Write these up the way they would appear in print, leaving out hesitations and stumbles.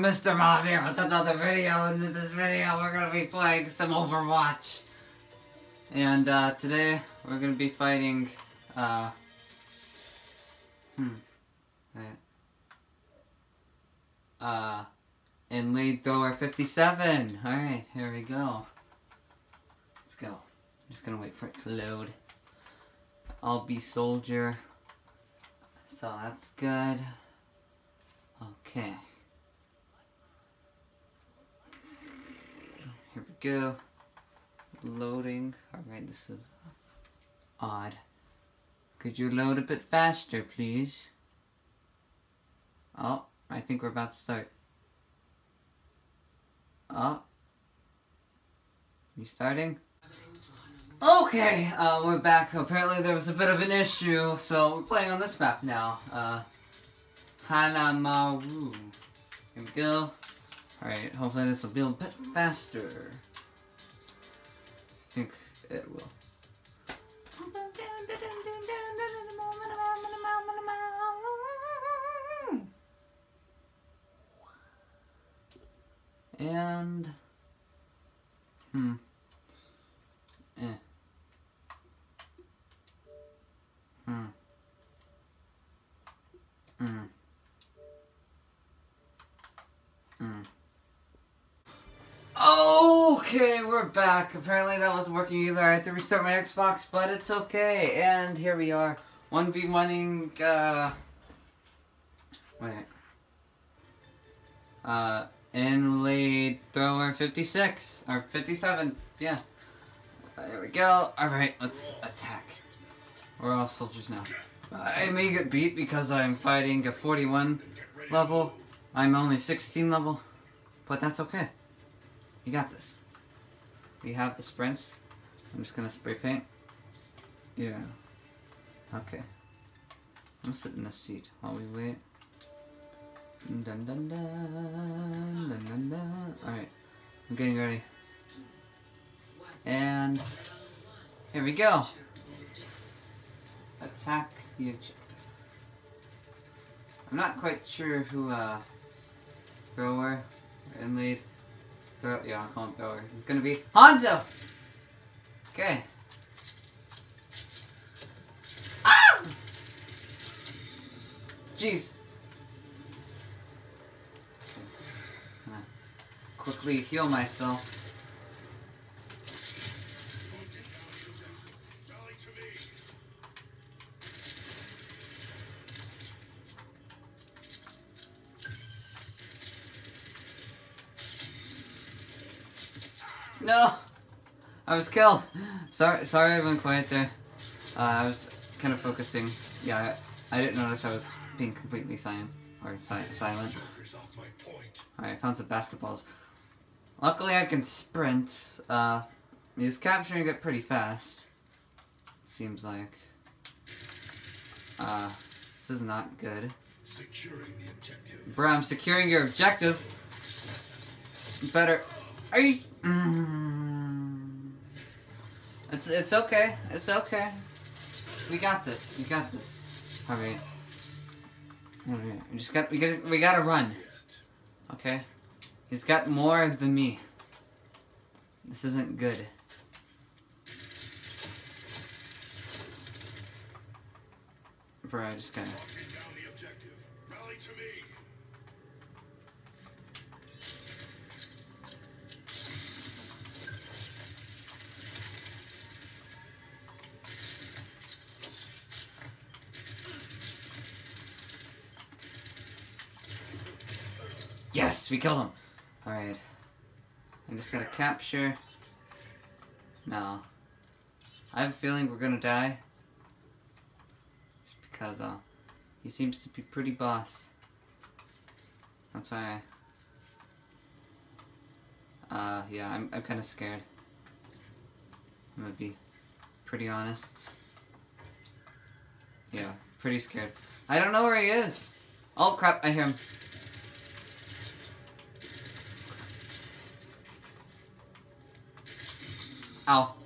Mr. Mob here with another video, and in this video we're going to be playing some Overwatch. And today we're going to be fighting, in lead thrower 57. Alright, here we go. Let's go. I'm just going to wait for it to load. I'll be soldier. So that's good. Okay. Here we go. Loading. Alright, this is odd. Could you load a bit faster, please? Oh, I think we're about to start. Oh. You starting? Okay, we're back. Apparently there was a bit of an issue, so we're playing on this map now. Hanamaru. Here we go. Alright, hopefully this will be a bit faster. I think it will. And... Okay, we're back. Apparently that wasn't working either. I had to restart my Xbox, but it's okay. And here we are. 1v1ing, in lead thrower 56. Or 57. Yeah. There we go. Alright, let's attack. We're all soldiers now. I may get beat because I'm fighting a 41 level. I'm only 16 level. But that's okay. You got this. We have the sprints. I'm just gonna spray paint. Yeah. Okay. I'm gonna sit in this seat while we wait. Dun dun dun dun dun dun. Alright. I'm getting ready. And here we go. Attack the objective. I'm not quite sure who thrower in lead. Yeah, I'll call him thrower. He's gonna be Hanzo! Okay. Ah! Jeez. Quickly heal myself. No! I was killed! Sorry I went quiet there. I was kind of focusing. Yeah, I didn't notice I was being completely silent. Or silent. Alright, I found some basketballs. Luckily I can sprint. He's capturing it pretty fast. Seems like. This is not good. Securing the objective. Bro, I'm securing your objective. Better. Are you? It's okay. It's okay. We got this. We got this. All right. All right. We gotta run. Okay. He's got more than me. This isn't good. Bro, I just gotta. Yes, we killed him. Alright. I just gotta capture. No. I have a feeling we're gonna die. Just because, he seems to be pretty boss. That's why yeah, I'm kinda scared. I'm gonna be pretty honest. Yeah, pretty scared. I don't know where he is. Oh crap, I hear him. Ow.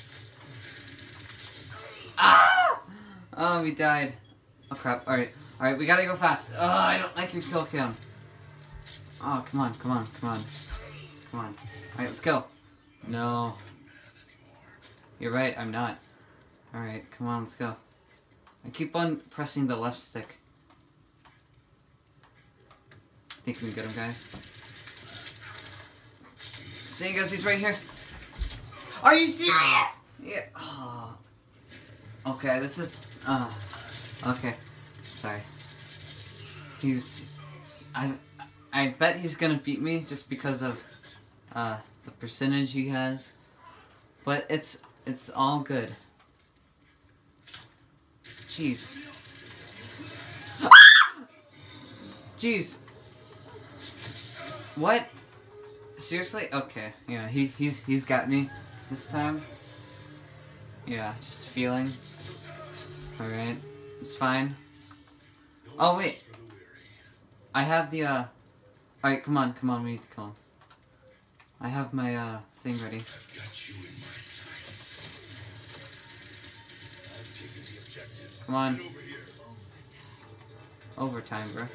Ah! Oh, we died. Oh crap. Alright. Alright, we gotta go fast. Oh, I don't like your kill cam. Oh, come on, come on, come on. Come on. Alright, let's go. No. You're right, I'm not. Alright, come on, let's go. I keep on pressing the left stick. I think we can get him, guys. Seeing as he's right here. Are you serious? Yeah. Oh. Okay, this is... okay. Sorry. I bet he's gonna beat me just because of the percentage he has. But it's all good. Jeez. Jeez. What? Seriously? Okay. Yeah, he's got me this time. Yeah, just a feeling. Alright. It's fine. Oh wait. I have the alright, come on, we need to kill him. I have my thing ready. I've got you in my sights. I've taken the objective. Come on. Get over here. Overtime, bro.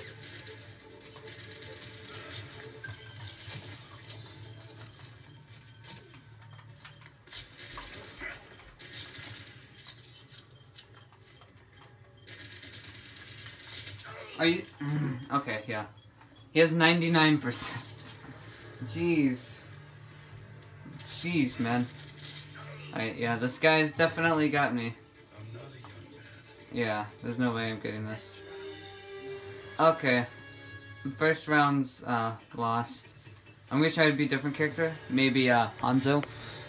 Are you... okay, yeah. He has 99%. Jeez. Jeez, man. Yeah, this guy's definitely got me. I'm not a young man. Yeah, there's no way I'm getting this. Okay. First round's lost. I'm gonna try to be a different character. Maybe Hanzo.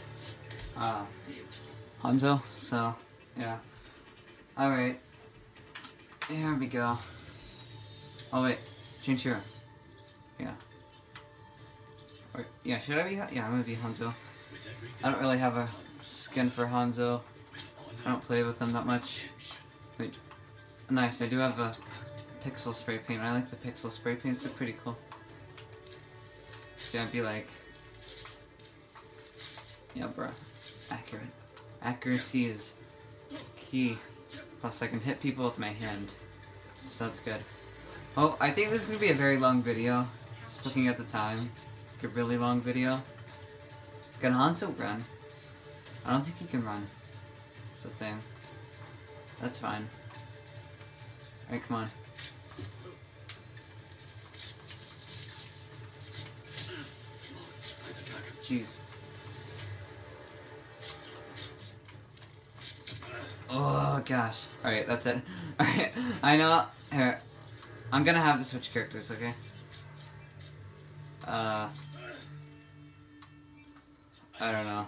Hanzo, so yeah. Alright. Here we go. Oh wait, change hero. Yeah. Or, yeah, should I be? Yeah, I'm gonna be Hanzo. I don't really have a skin for Hanzo. I don't play with him that much. Wait, nice. I do have a pixel spray paint. I like the pixel spray paints. They're pretty cool. See, I'd be like, yeah, bro, accurate. Accuracy is key. Plus, I can hit people with my hand, so that's good. Oh, I think this is gonna be a very long video. Just looking at the time, like a really long video. Can Hanzo run? I don't think he can run. That's the thing. That's fine. Alright, come on. Jeez. Oh gosh. Alright, that's it. Alright, I know. Here. I'm gonna have to switch characters, okay? I don't know.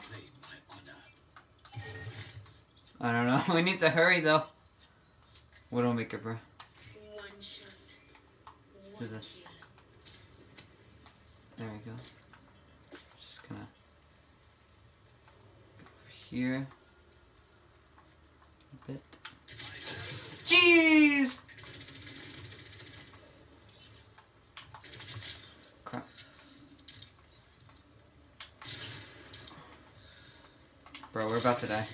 I don't know. We need to hurry though. Widowmaker, bro. Let's do this. There we go. Just gonna go over here a bit. Jeez! Crap. Bro, we're about to die.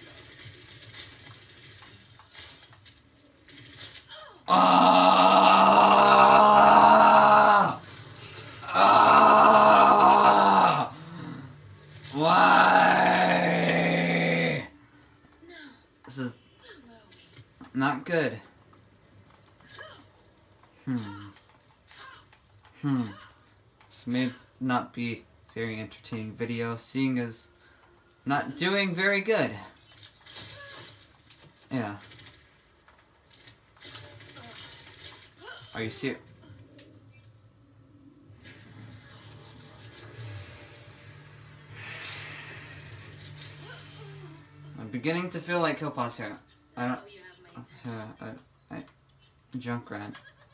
Why? This is not good. This may not be a very entertaining video, seeing as I'm not doing very good. Yeah. Are you serious? I'm beginning to feel like he'll pause here. I don't. Junkrat.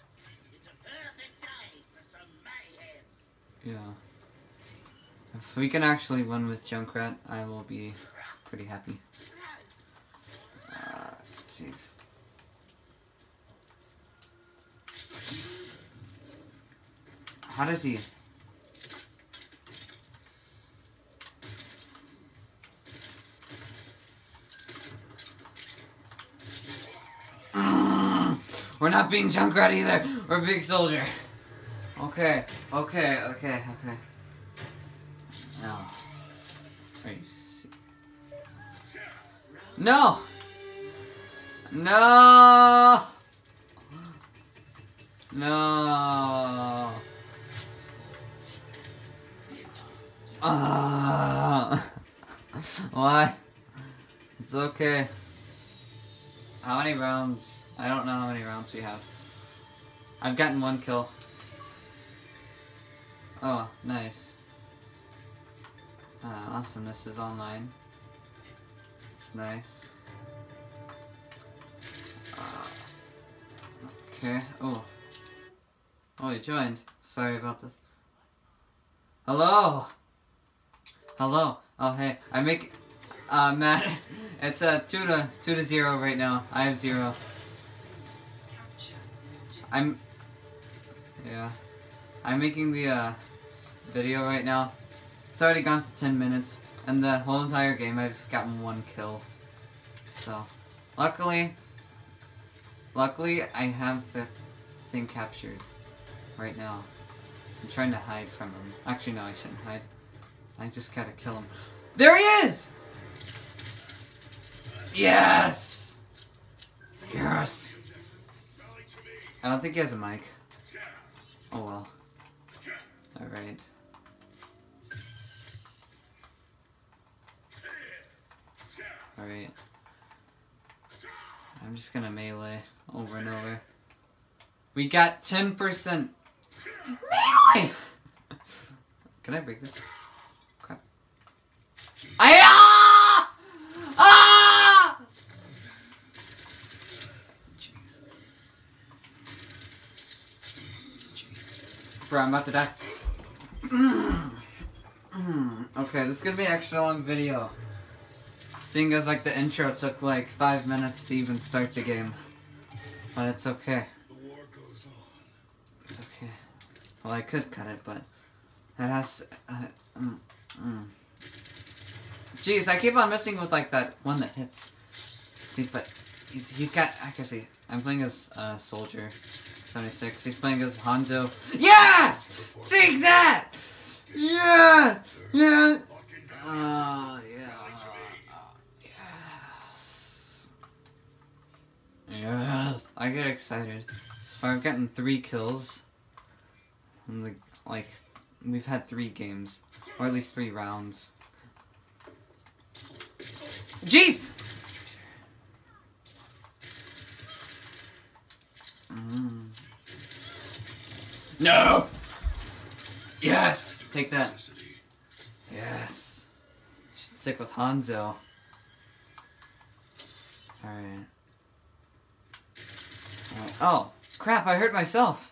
Yeah. If we can actually win with Junkrat, I will be pretty happy. Jeez. How does he? We're not being Junkrat either. We're Big Soldier. Okay. No. Are you No! No! No! Why? It's okay. How many rounds? I don't know how many rounds we have. I've gotten 1 kill. Oh, nice. Awesomeness is online. It's nice. Okay. Oh. Oh, you joined. Sorry about this. Hello! Hello. Oh, hey. I make... Matt, it's 2 to 0 right now. I have 0. Yeah. I'm making the, video right now. It's already gone to 10 minutes. And the whole entire game I've gotten 1 kill. So, luckily I have the thing captured right now. I'm trying to hide from him. Actually, no, I shouldn't hide. I just gotta kill him. There he is! Yes! Yes! I don't think he has a mic. Oh well. Alright. Alright. I'm just gonna melee over and over. We got 10%. Melee! Can I break this? Crap. Jeez. Bro, I'm about to die. Okay, this is gonna be an extra long video. Seeing as like the intro took like 5 minutes to even start the game. But it's okay. The war goes on. It's okay. Well, I could cut it, but it has... Jeez, I keep on missing with like that one that hits. See, but he's got accuracy. I'm playing as Soldier 76. He's playing as Hanzo. Yes! Take that! Yes! Yes! Yeah. Yes. Yes. I get excited. So far I've gotten 3 kills. And like, we've had 3 games. Or at least 3 rounds. Jeez! No! Yes! Take that. Yes. Should stick with Hanzo. Alright. Oh, crap, I hurt myself.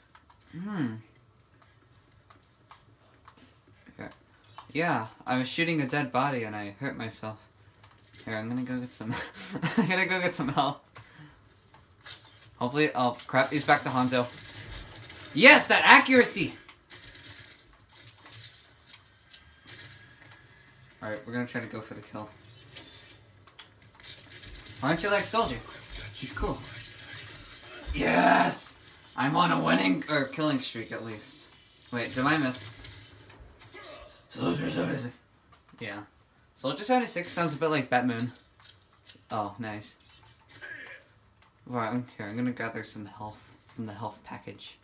Yeah, I was shooting a dead body and I hurt myself. Here, I'm gonna go get some... I'm gonna go get some help. Hopefully... Oh, crap, he's back to Hanzo. Yes, that accuracy! Alright, we're gonna try to go for the kill. Why don't you like Soldier? He's cool. Yes! I'm on a winning... or killing streak, at least. Wait, did I miss? Soldier 76. Yeah. Soldier 76 sounds a bit like Batmoon. Oh, nice. Alright, here, I'm gonna gather some health from the health package.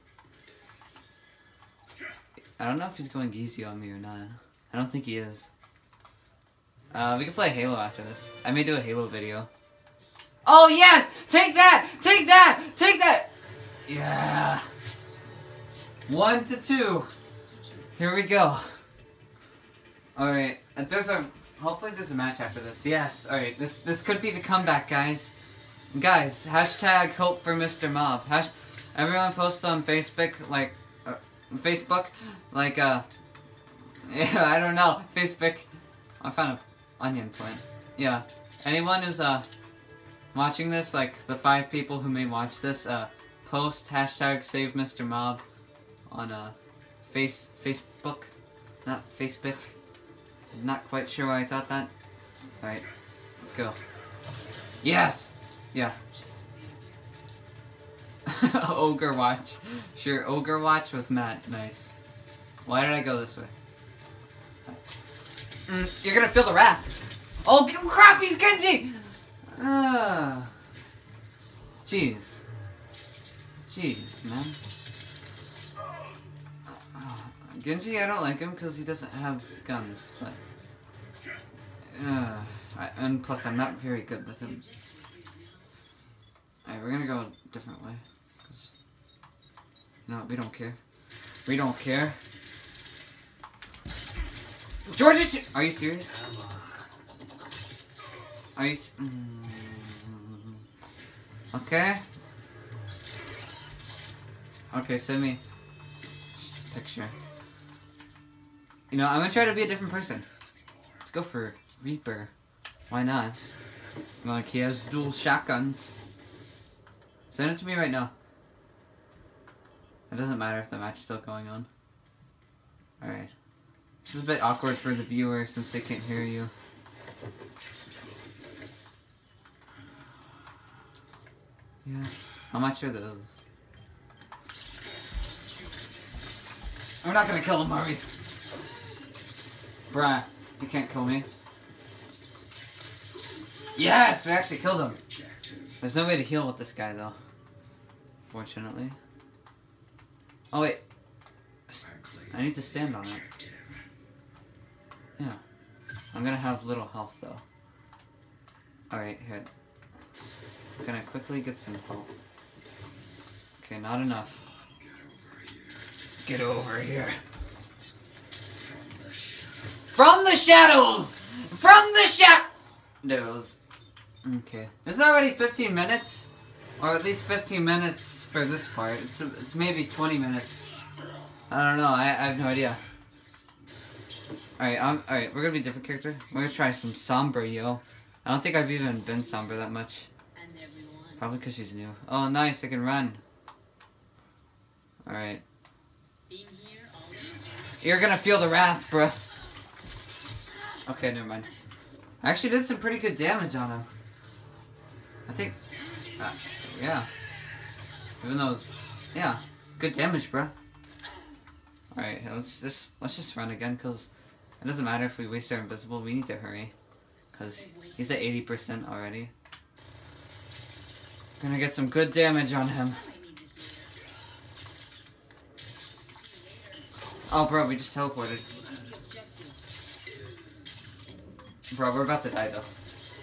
I don't know if he's going easy on me or not. I don't think he is. We can play Halo after this. I may do a Halo video. Oh, yes! Take that! Take that! Take that! Yeah. 1 to 2. Here we go. Alright, hopefully there's a match after this. Yes, alright, this could be the comeback, guys. Guys, hashtag hope for Mr. Mob. Everyone post on Facebook, like, yeah, I don't know, Facebook. I found an onion plant. Yeah, anyone who's, watching this, like, the 5 people who may watch this, post hashtag save Mr. Mob on, Facebook, not Facebook. I'm not quite sure why I thought that. Alright, let's go. Yes! Yeah. Ogre Watch. Sure, Ogre Watch with Matt. Nice. Why did I go this way? You're gonna feel the wrath. Oh crap, he's Genji! Jeez. Jeez, man. Genji, I don't like him because he doesn't have guns, but... and plus, I'm not very good with him. Alright, we're gonna go a different way. Cause, no, we don't care. We don't care. George, are you serious? Are you... Okay. Okay, send me a picture. You know, I'm gonna try to be a different person. Let's go for Reaper. Why not? Like, he has dual shotguns. Send it to me right now. It doesn't matter if the match is still going on. Alright. This is a bit awkward for the viewer since they can't hear you. Yeah. How much are those? We're not gonna kill him, are we? Bruh, you can't kill me. Yes, we actually killed him. There's no way to heal with this guy, though. Fortunately. Oh, wait. I need to stand on it. Yeah. I'm gonna have little health, though. Alright, here. I'm gonna quickly get some health. Okay, not enough. Get over here. From the shadows! From the shadows! Okay. It's already 15 minutes? Or at least 15 minutes for this part. It's maybe 20 minutes. I don't know, I have no idea. Alright, we're gonna be a different character. We're gonna try some Sombra, yo. I don't think I've even been Sombra that much. Probably because she's new. Oh, nice, I can run. Alright. You're gonna feel the wrath, bruh. Okay, never mind. I actually did some pretty good damage on him. I think... yeah. Even though it's... yeah. Good damage, bruh. Alright, let's just run again, because it doesn't matter if we waste our invisible, we need to hurry. Because he's at 80% already. Gonna get some good damage on him. Oh, bro, we just teleported. Bro, we're about to die, though.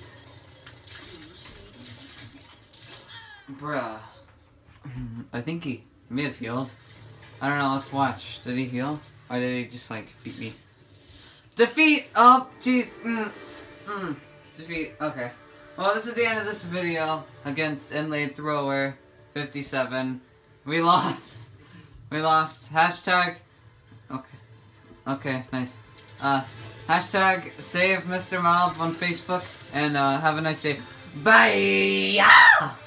Bruh. I think he may have healed. I don't know, let's watch. Did he heal? Or did he just, like, beat me? Defeat! Oh, jeez. Defeat. Okay. Well, this is the end of this video against Inlaid Thrower 57. We lost. We lost. Hashtag... okay. Okay, nice. Hashtag save Mr. Malv on Facebook, and have a nice day. Bye!